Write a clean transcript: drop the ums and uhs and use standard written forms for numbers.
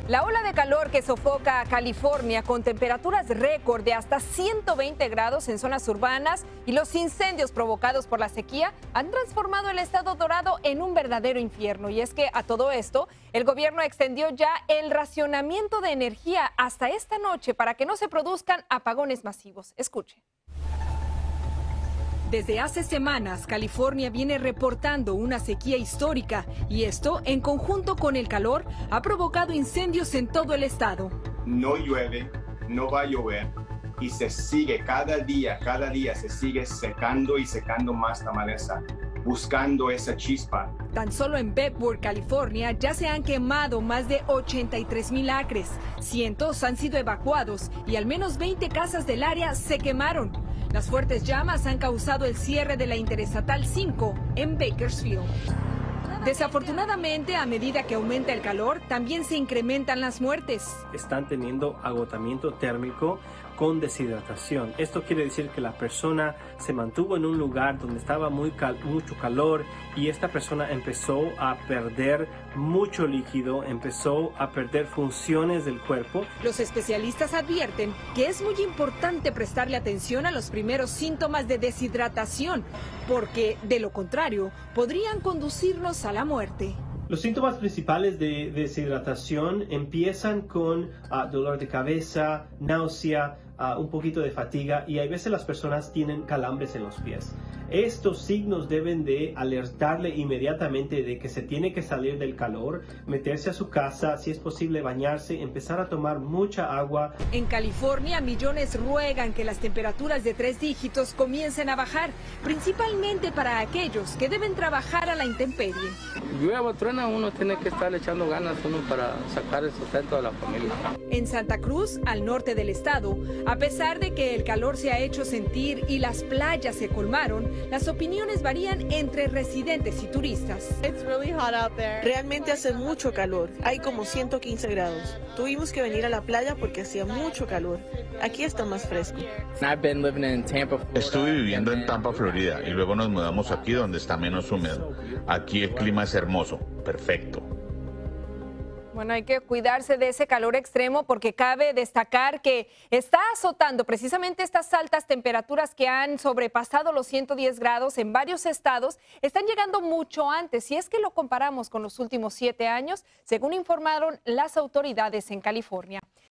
La ola de calor que sofoca a California con temperaturas récord de hasta 120 grados en zonas urbanas y los incendios provocados por la sequía han transformado el estado Dorado en un verdadero infierno. Y es que a todo esto, el gobierno extendió ya el racionamiento de energía hasta esta noche para que no se produzcan apagones masivos. Escuche. Desde hace semanas, California viene reportando una sequía histórica y esto, en conjunto con el calor, ha provocado incendios en todo el estado. No llueve, no va a llover y se sigue cada día se sigue secando y secando más la maleza, buscando esa chispa. Tan solo en Bedford, California, ya se han quemado más de 83,000 acres. Cientos han sido evacuados y al menos 20 casas del área se quemaron. Las fuertes llamas han causado el cierre de la Interestatal 5 en Bakersfield. Desafortunadamente, a medida que aumenta el calor, también se incrementan las muertes. Están teniendo agotamiento térmico con deshidratación. Esto quiere decir que la persona se mantuvo en un lugar donde estaba mucho calor y esta persona empezó a perder mucho líquido, empezó a perder funciones del cuerpo. Los especialistas advierten que es muy importante prestarle atención a los primeros síntomas de deshidratación, porque de lo contrario podrían conducirnos a la muerte. Los síntomas principales de deshidratación empiezan con dolor de cabeza, náusea, un poquito de fatiga y a veces las personas tienen calambres en los pies. Estos signos deben de alertarle inmediatamente de que se tiene que salir del calor, meterse a su casa, si es posible bañarse, empezar a tomar mucha agua. En California, millones ruegan que las temperaturas de 3 dígitos comiencen a bajar, principalmente para aquellos que deben trabajar a la intemperie. Llueva, truena, uno tiene que estar echando ganas para sacar el sustento de la familia. En Santa Cruz, al norte del estado, a pesar de que el calor se ha hecho sentir y las playas se colmaron, las opiniones varían entre residentes y turistas. Realmente hace mucho calor, hay como 115 grados. Tuvimos que venir a la playa porque hacía mucho calor. Aquí está más fresco. Estuve viviendo en Tampa, Florida, y luego nos mudamos aquí donde está menos húmedo. Aquí el clima es hermoso, perfecto. Bueno, hay que cuidarse de ese calor extremo porque cabe destacar que está azotando precisamente estas altas temperaturas que han sobrepasado los 110 grados en varios estados. Están llegando mucho antes, si es que lo comparamos con los últimos 7 años, según informaron las autoridades en California.